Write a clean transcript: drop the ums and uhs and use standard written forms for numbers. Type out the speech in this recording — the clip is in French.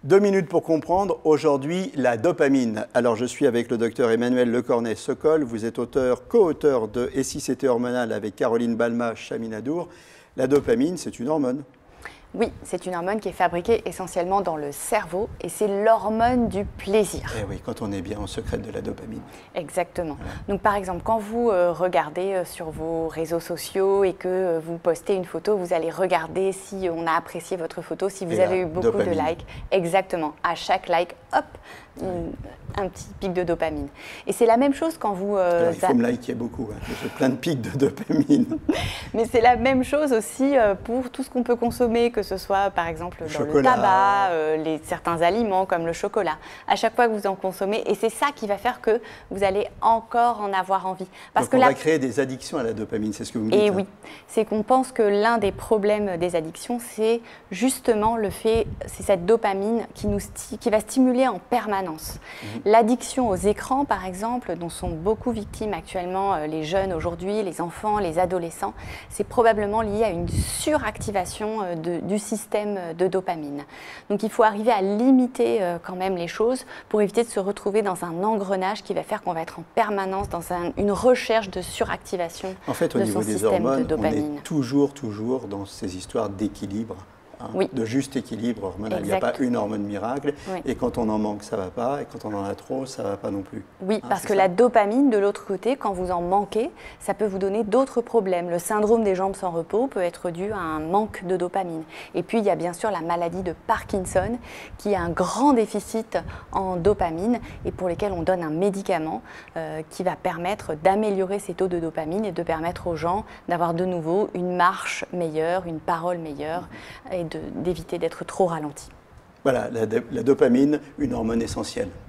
2 minutes pour comprendre, aujourd'hui, la dopamine. Alors, je suis avec le docteur Emmanuel Lecornet-Sokol. Vous êtes auteur, co-auteur de « Et si c'était hormonal » avec Caroline Balma Chaminadour. La dopamine, c'est une hormone. Oui, c'est une hormone qui est fabriquée essentiellement dans le cerveau et c'est l'hormone du plaisir. Eh oui, quand on est bien, on secrète de la dopamine. Exactement. Voilà. Donc par exemple, quand vous regardez sur vos réseaux sociaux et que vous postez une photo, vous allez regarder si on a apprécié votre photo, si vous avez eu beaucoup de likes. Exactement. À chaque like, hop, un petit pic de dopamine. Et c'est la même chose quand vous... Alors, il faut me liker beaucoup, hein. J'ai plein de pics de dopamine. Mais c'est la même chose aussi pour tout ce qu'on peut consommer, que ce soit par exemple dans le tabac, certains aliments comme le chocolat. À chaque fois que vous en consommez, et c'est ça qui va faire que vous allez encore en avoir envie. Parce qu'on va créer des addictions à la dopamine, c'est ce que vous me dites. Et oui, c'est qu'on pense que l'un des problèmes des addictions, c'est justement le fait, c'est cette dopamine qui va stimuler en permanence. L'addiction aux écrans, par exemple, dont sont beaucoup victimes actuellement les jeunes aujourd'hui, les enfants, les adolescents, c'est probablement lié à une suractivation du système de dopamine. Donc il faut arriver à limiter quand même les choses pour éviter de se retrouver dans un engrenage qui va faire qu'on va être en permanence dans une recherche de suractivation en fait, au de niveau son des système hormones, de dopamine. on est toujours dans ces histoires d'équilibre. Oui. De juste équilibre hormonal. Il n'y a pas une hormone miracle. Oui. Et quand on en manque, ça ne va pas. Et quand on en a trop, ça ne va pas non plus. Oui, parce que la dopamine, de l'autre côté, quand vous en manquez, ça peut vous donner d'autres problèmes. Le syndrome des jambes sans repos peut être dû à un manque de dopamine. Et puis, il y a bien sûr la maladie de Parkinson, qui a un grand déficit en dopamine et pour lesquels on donne un médicament qui va permettre d'améliorer ces taux de dopamine et de permettre aux gens d'avoir de nouveau une marche meilleure, une parole meilleure et d'éviter d'être trop ralenti. Voilà, la dopamine, une hormone essentielle.